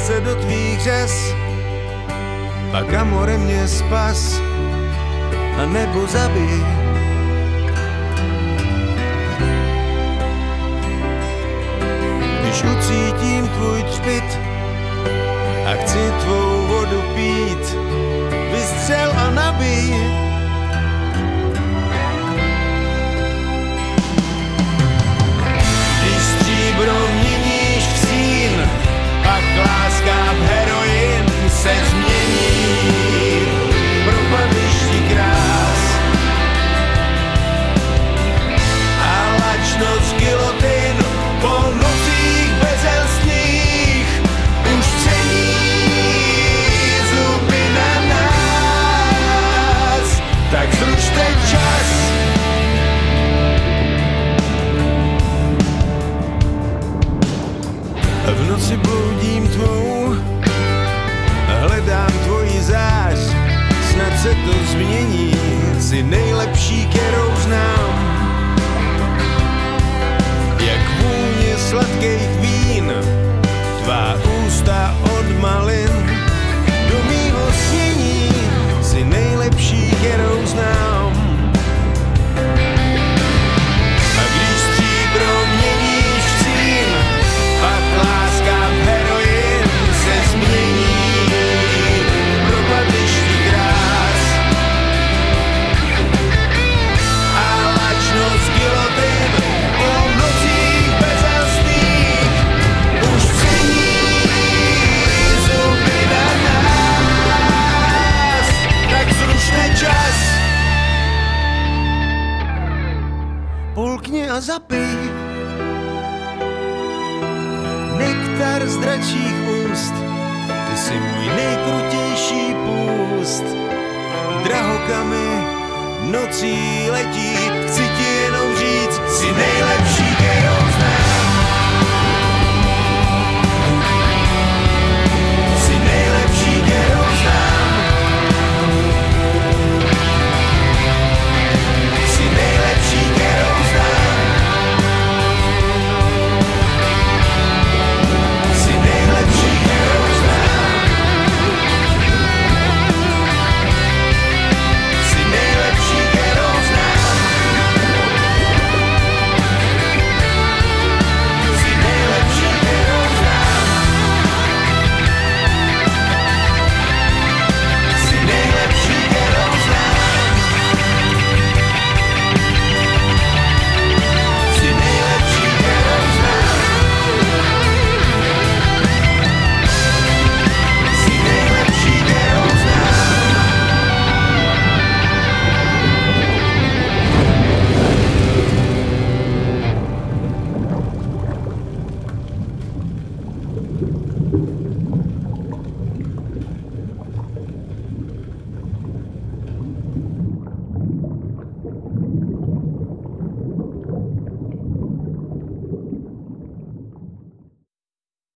se do tvých řas, pak amore mě spas a nebo zabij. Když ucítím tvůj třpyt a chci tvou vodu pít, vystřel a nabij. Když stříbro měníš v sín, pak láska v heroin se změní. Propadneš ti krás a lačnost gilotin po nocích bezelstných už cení zuby na nás. Tak zrušte čas. V noci bloudím tvou, hledám tvoji zář, snad se to změní, jsi nejlepší, kterou znám. Jak vůně sladkých vín, tvá ústa od malin, do mýho snění, jsi nejlepší, kterou znám. A když stříbro měníš v cín, pak láska v heroin se změní. Propadneš ti krás a lačnost gilotin po nocích bezelstných už cení zuby na nás. Tak zrušme čas, polkni a zapij nektar z dračích úst. Ty jsi můj nejkrutější půst. Drahokamy nocí letí, chci ti jenom říct, jsi nejlepší.